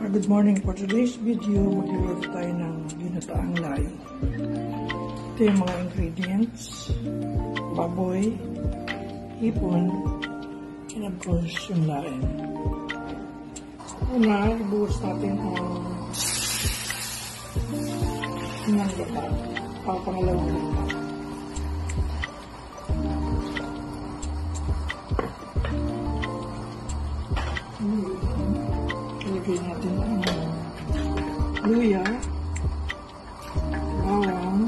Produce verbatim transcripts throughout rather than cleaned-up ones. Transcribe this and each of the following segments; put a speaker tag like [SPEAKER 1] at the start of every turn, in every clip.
[SPEAKER 1] Good morning. For today's video, magluluto tayo ng ginataang laing. Ito yung mga ingredients: baboy, hipon, and of course yung laing. Una, ibuhos natin ang ng gata, papangalawang gata. Ilagay natin ang luya, bawang,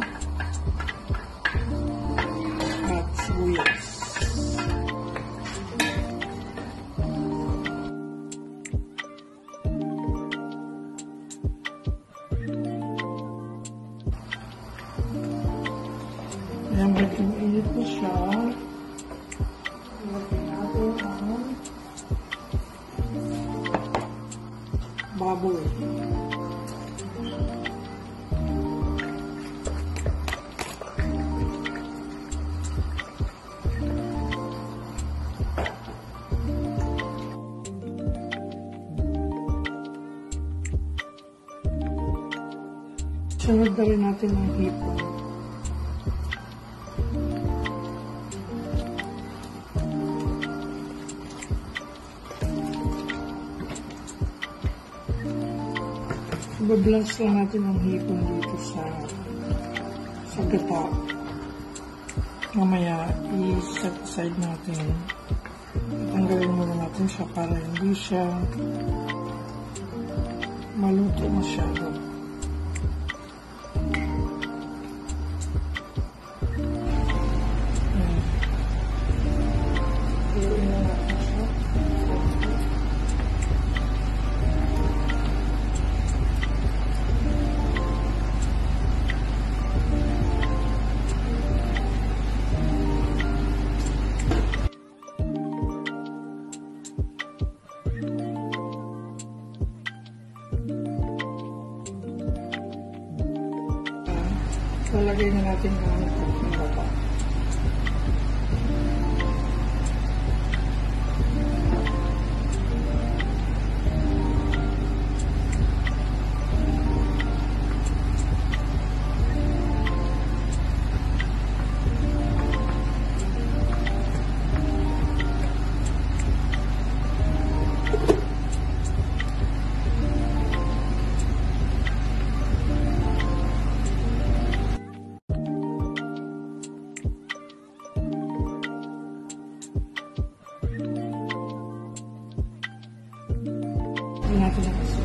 [SPEAKER 1] at sibuyas. Ayan, medyo mainit na siya. Ilagay natin ang baboy. Sunod na rin natin ang hipon. Ibablance lang natin ang hipon dito sa sa gata. Mamaya, i-set aside natin. Tanggalin muna natin siya para hindi siya maluto masyado. Lalagay na natin ang bata. Natin ang asin.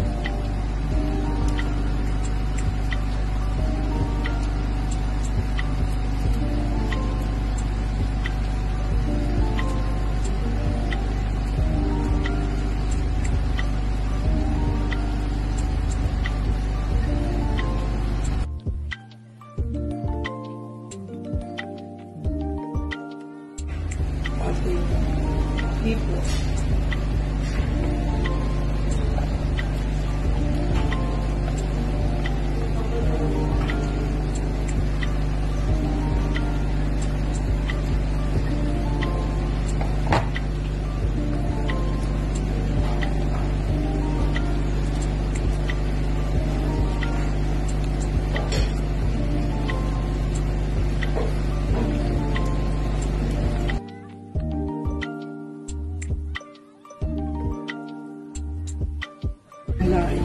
[SPEAKER 1] Ating hipon. Laing.